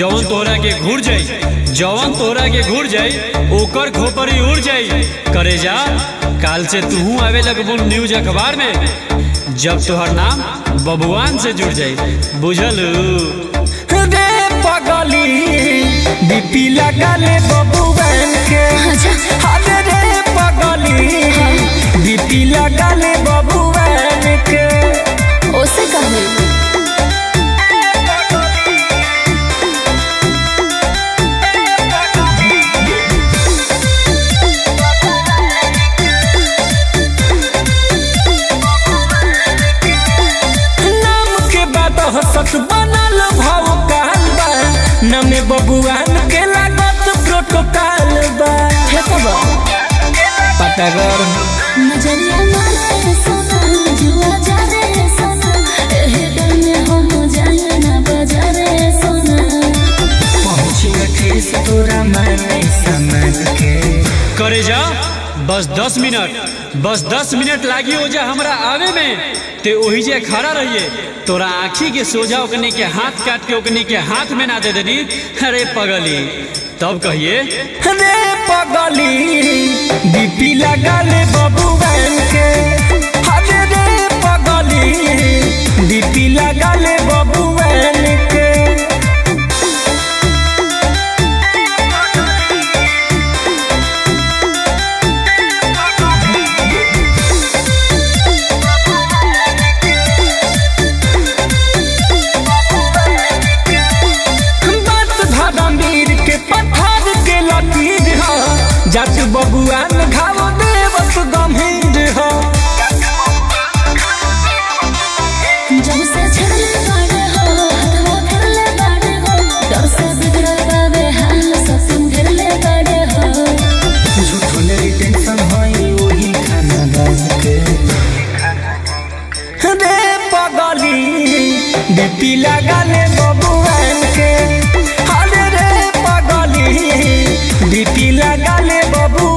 जवन तोरा के घूर जाई ओकर खोपरी उड़ जाई। करे जा काल से तू आवे लगबू न्यूज अखबार में, जब तोहर नाम बबुआन से जुड़ जाई। बुझल रे पगली बीपी लगा ले बबुआन के। अरे रे पगली बीपी लगा ले बबुआन के। ओसे कहे सच बनल भाव काल बा, नमे बबुआन के लागत प्रोटोकॉल बा। हे बाबा पता कर नजरिया मारे सोना जुआ जा रे सोना, एहे डर में हम जाए ना बाजारे सोना। पहुंची ठेस तोरा माने समझ के। करे जा बस 10 मिनट लागी हो जा हमरा आवे में। ते वही जे खड़ा रहिए, तोरा आँखी के सोझा ओकने के हाथ काट के ओकने के हाथ में ना दे देनी। अरे पगली तब कहिए रे पगली बीपी लगा ले बबुआन के। अरे रे पगली बीपी लगा ले बबुआन के। जट बबुआन घाव देवत गंभीर हो। जब से छड़ले बाड़े हो हथवा फेरले बाड़े हो, डर से बिगड़ल बाबे हाल सब तुम घेरले बाड़े हो। झूठो ले टेंशन होई वही खाना दान के। रे पगली बीपी लगा ले बबुआन के। अरे रे पगली बीपी लगा ले बबुआन